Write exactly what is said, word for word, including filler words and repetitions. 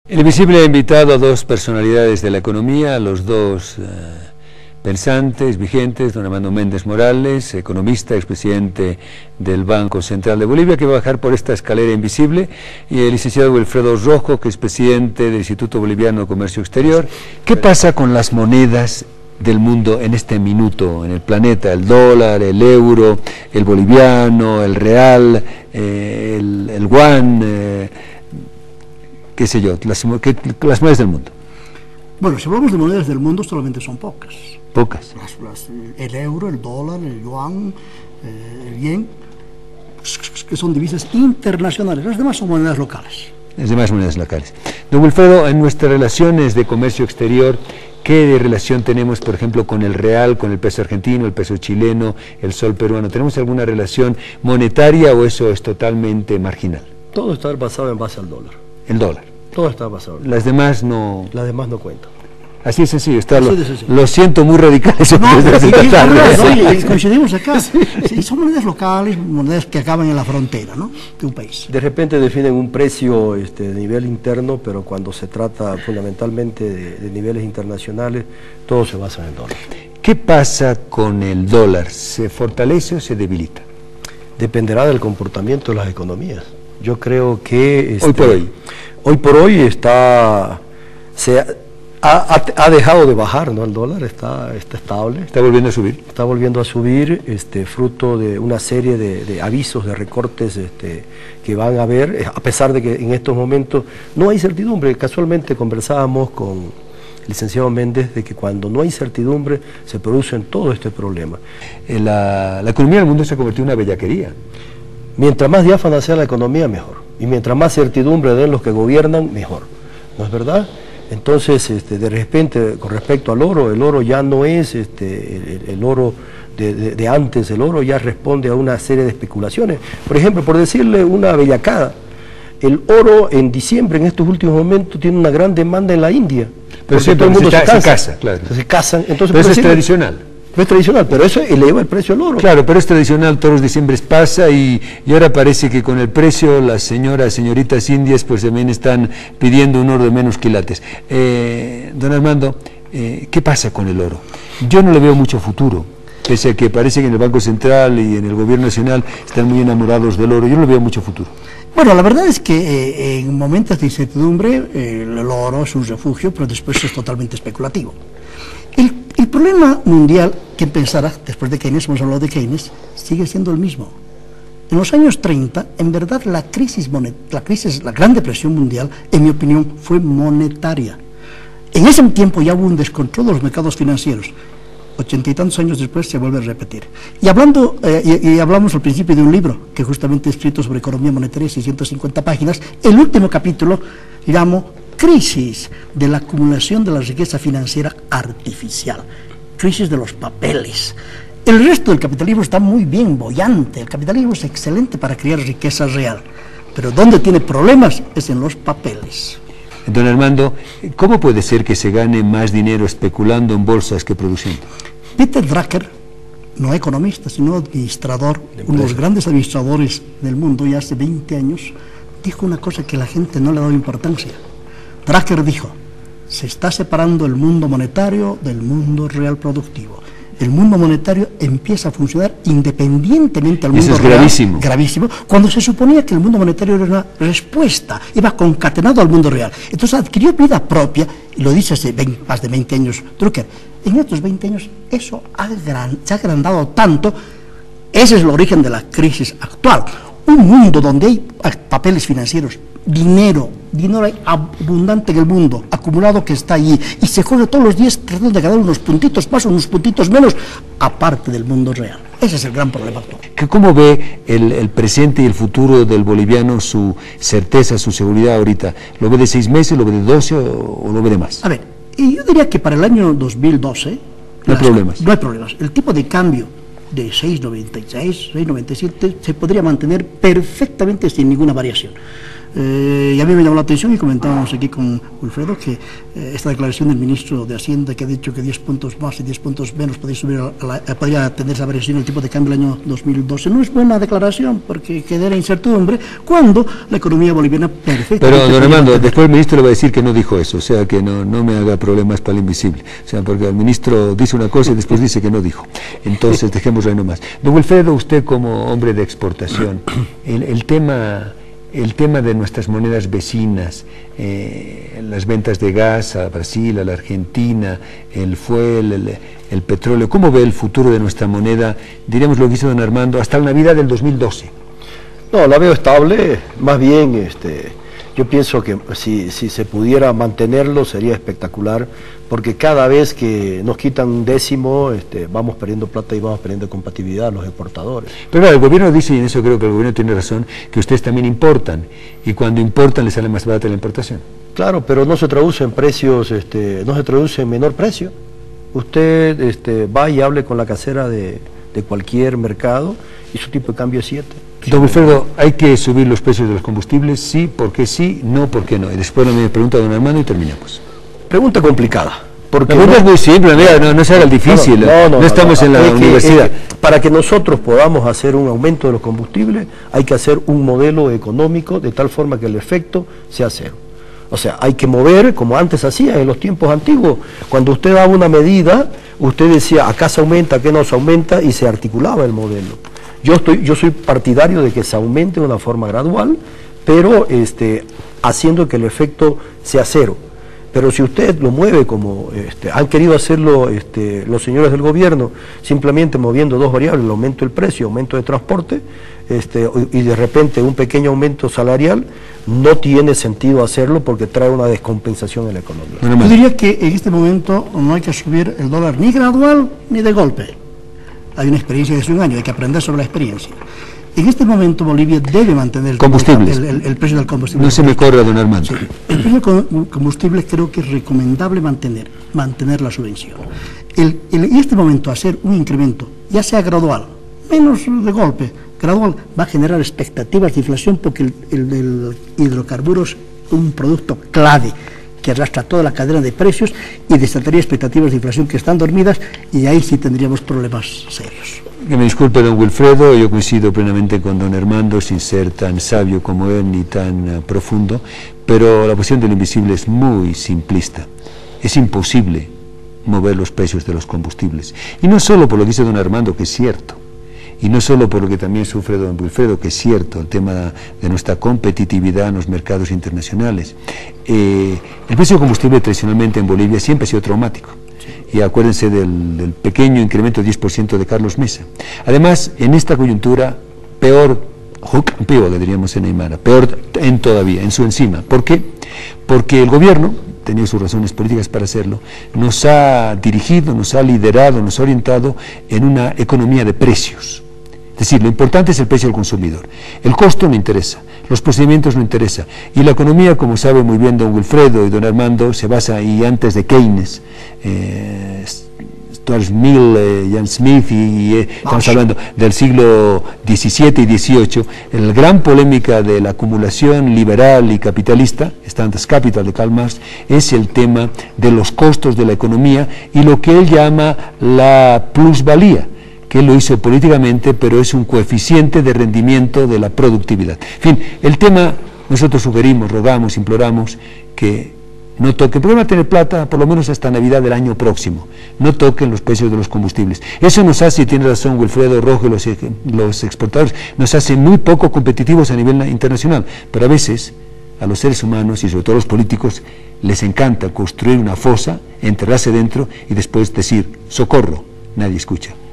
El Invisible ha invitado a dos personalidades de la economía, a los dos eh, pensantes, vigentes, don Armando Méndez Morales, economista, expresidente del Banco Central de Bolivia, que va a bajar por esta escalera invisible, y el licenciado Wilfredo Rojo, que es presidente del Instituto Boliviano de Comercio Exterior. ¿Qué pasa con las monedas del mundo en este minuto, en el planeta? El dólar, el euro, el boliviano, el real, eh, el, el yuan, eh, qué sé yo, las, que, las monedas del mundo. Bueno, si hablamos de monedas del mundo, solamente son pocas. Pocas. Las, las, el euro, el dólar, el yuan, eh, el yen, que son divisas internacionales. Las demás son monedas locales. Las demás monedas locales. Don Wilfredo, en nuestras relaciones de comercio exterior, ¿qué relación tenemos, por ejemplo, con el real, con el peso argentino, el peso chileno, el sol peruano? ¿Tenemos alguna relación monetaria o eso es totalmente marginal? Todo está basado en base al dólar. El dólar. Todo está basado. Las demás no... Las demás no cuentan. Así es sencillo, está, Así lo, de sencillo. Lo siento muy radicales. No, desde sí, esta tarde. no, no, coincidimos acá. Sí, son monedas locales, monedas que acaban en la frontera, ¿no?, de un país. De repente definen un precio este, de nivel interno, pero cuando se trata fundamentalmente de, de niveles internacionales, todo se basa en el dólar. ¿Qué pasa con el dólar? ¿Se fortalece o se debilita? Dependerá del comportamiento de las economías. Yo creo que... Este, hoy por hoy. Hoy por hoy está... Se ha, ha, ha dejado de bajar, ¿no? El dólar está, está estable. ¿Está volviendo a subir? Está volviendo a subir, este, fruto de una serie de, de avisos, de recortes este, que van a haber, a pesar de que en estos momentos no hay certidumbre. Casualmente conversábamos con el licenciado Méndez de que cuando no hay certidumbre se produce todo este problema. La, la economía del mundo se ha convertido en una bellaquería. Mientras más diáfana sea la economía, mejor. Y mientras más certidumbre den los que gobiernan, mejor. ¿No es verdad? Entonces, este, de repente, con respecto al oro, el oro ya no es este, el, el oro de, de, de antes, el oro ya responde a una serie de especulaciones. Por ejemplo, por decirle una bellacada, el oro en diciembre, en estos últimos momentos, tiene una gran demanda en la India. Pero siempre todo el mundo se, se, se casa, claro. Se casan. Entonces, pero eso es decirle, tradicional. No es tradicional, pero eso eleva el precio del oro. Claro, pero es tradicional, todos los diciembres pasa y, y ahora parece que con el precio las señoras, señoritas indias, pues también están pidiendo un oro de menos quilates. Eh, don Armando, eh, ¿qué pasa con el oro? Yo no le veo mucho futuro, pese a que parece que en el Banco Central y en el Gobierno Nacional están muy enamorados del oro, yo no le veo mucho futuro. Bueno, la verdad es que eh, en momentos de incertidumbre eh, el oro es un refugio, pero después es totalmente especulativo. El, el problema mundial, ¿quién pensará? Después de Keynes, hemos hablado de Keynes, sigue siendo el mismo. En los años treinta, en verdad, la crisis, monet, la crisis, la Gran Depresión mundial, en mi opinión, fue monetaria. En ese tiempo ya hubo un descontrol de los mercados financieros. Ochenta y tantos años después se vuelve a repetir. Y hablando, eh, y, y hablamos al principio de un libro que justamente he escrito sobre economía monetaria, seiscientas cincuenta páginas, el último capítulo llamo Crisis de la acumulación de la riqueza financiera artificial, crisis de los papeles. El resto del capitalismo está muy bien, boyante, el capitalismo es excelente para crear riqueza real, pero donde tiene problemas es en los papeles. Don Armando, ¿cómo puede ser que se gane más dinero especulando en bolsas que produciendo? Peter Drucker, no economista, sino administrador, uno de los grandes administradores del mundo ya hace veinte años, dijo una cosa que la gente no le ha dado importancia. Drucker dijo, se está separando el mundo monetario del mundo real productivo. El mundo monetario empieza a funcionar independientemente al mundo Eso es real. gravísimo. Gravísimo, cuando se suponía que el mundo monetario era una respuesta, iba concatenado al mundo real. Entonces adquirió vida propia, y lo dice hace veinte, más de veinte años Drucker. En estos veinte años eso ha gran, se ha agrandado tanto, ese es el origen de la crisis actual. Un mundo donde hay papeles financieros, dinero, dinero hay abundante en el mundo, acumulado que está allí, y se juega todos los días tratando de ganar unos puntitos más, unos puntitos menos, aparte del mundo real. Ese es el gran problema actual. ¿Cómo ve el, el presente y el futuro del boliviano, su certeza, su seguridad ahorita? ¿Lo ve de seis meses, lo ve de doce o, o lo ve de más? A ver, yo diría que para el año dos mil doce... No hay problemas. No hay problemas. El tipo de cambio de seis noventa y seis, seis noventa y siete se podría mantener perfectamente sin ninguna variación. Eh, y a mí me llamó la atención y comentábamos aquí con Wilfredo que eh, esta declaración del ministro de Hacienda que ha dicho que diez puntos más y diez puntos menos podría, subir a la, eh, podría tener esa variación en el tipo de cambio el año dos mil doce. No es buena declaración porque genera incertidumbre cuando la economía boliviana perfectamente... Pero, don Armando, después el ministro le va a decir que no dijo eso, o sea, que no, no me haga problemas para el invisible. O sea, porque el ministro dice una cosa y después dice que no dijo. Entonces, dejémoslo ahí nomás. Don Wilfredo, usted como hombre de exportación, el, el tema... El tema de nuestras monedas vecinas, eh, las ventas de gas a Brasil, a la Argentina, el fuel, el, el petróleo, ¿cómo ve el futuro de nuestra moneda, diríamos lo que hizo don Armando, hasta la Navidad del dos mil doce? No, la veo estable, más bien este, yo pienso que si, si se pudiera mantenerlo sería espectacular, porque cada vez que nos quitan un décimo, este, vamos perdiendo plata y vamos perdiendo compatibilidad los exportadores. Pero claro, el gobierno dice, y en eso creo que el gobierno tiene razón, que ustedes también importan, y cuando importan les sale más barata la importación. Claro, pero no se traduce en precios, este, no se traduce en menor precio. Usted este, va y hable con la casera de, de cualquier mercado y su tipo de cambio es siete. Don Wilfredo, ¿hay que subir los precios de los combustibles? Sí, ¿por qué sí? No, ¿por qué no? Y después me pregunta don Armando y terminamos. Pregunta complicada. Porque la pregunta no, es muy simple, mira, no, no se haga el difícil, no, no, no, no, no estamos no, no, en la es universidad. Que, es que para que nosotros podamos hacer un aumento de los combustibles, hay que hacer un modelo económico de tal forma que el efecto sea cero. O sea, hay que mover, como antes hacía en los tiempos antiguos, cuando usted daba una medida, usted decía, acá se aumenta, acá no se aumenta, y se articulaba el modelo. Yo, estoy, yo soy partidario de que se aumente de una forma gradual, pero este, haciendo que el efecto sea cero. Pero si usted lo mueve como este, han querido hacerlo este, los señores del gobierno, simplemente moviendo dos variables, el aumento del precio, aumento de transporte, este, y de repente un pequeño aumento salarial, no tiene sentido hacerlo porque trae una descompensación en la economía. Yo diría que en este momento no hay que subir el dólar ni gradual ni de golpe. Hay una experiencia de hace un año, hay que aprender sobre la experiencia. En este momento Bolivia debe mantener el, combustibles. el, el, el precio del combustible. No se me corra, don Armando. Sí. El precio del combustible creo que es recomendable mantener, mantener la subvención. El, el, en este momento hacer un incremento, ya sea gradual, menos de golpe, gradual, va a generar expectativas de inflación porque el, el, el hidrocarburo es un producto clave que arrastra toda la cadena de precios y desataría expectativas de inflación que están dormidas y ahí sí tendríamos problemas serios. Que me disculpe don Wilfredo, yo coincido plenamente con don Armando, sin ser tan sabio como él ni tan uh, profundo, pero la cuestión del invisible es muy simplista. Es imposible mover los precios de los combustibles. Y no solo por lo que dice don Armando, que es cierto, y no solo por lo que también sufre don Wilfredo, que es cierto, el tema de nuestra competitividad en los mercados internacionales. Eh, el precio del combustible tradicionalmente en Bolivia siempre ha sido traumático. Y acuérdense del, del pequeño incremento de diez por ciento de Carlos Mesa. Además, en esta coyuntura, peor, peor le diríamos en Aymara, peor en todavía, en su encima. ¿Por qué? Porque el gobierno, tenía sus razones políticas para hacerlo, nos ha dirigido, nos ha liderado, nos ha orientado en una economía de precios. Es decir, lo importante es el precio al consumidor. El costo no interesa, los procedimientos no interesan. Y la economía, como sabe muy bien don Wilfredo y don Armando, se basa, y antes de Keynes, eh, Stuart Mill, eh, Jan Smith, y, y eh, estamos hablando del siglo diecisiete y dieciocho, la gran polémica de la acumulación liberal y capitalista, Standard Capital de Karl Marx, es el tema de los costos de la economía y lo que él llama la plusvalía, que él lo hizo políticamente, pero es un coeficiente de rendimiento de la productividad. En fin, el tema, nosotros sugerimos, rogamos, imploramos que no toquen, porque van a tener plata por lo menos hasta Navidad del año próximo, no toquen los precios de los combustibles. Eso nos hace, y tiene razón Wilfredo Rojo y los, los exportadores, nos hace muy poco competitivos a nivel internacional, pero a veces a los seres humanos y sobre todo a los políticos les encanta construir una fosa, enterrarse dentro y después decir, socorro, nadie escucha.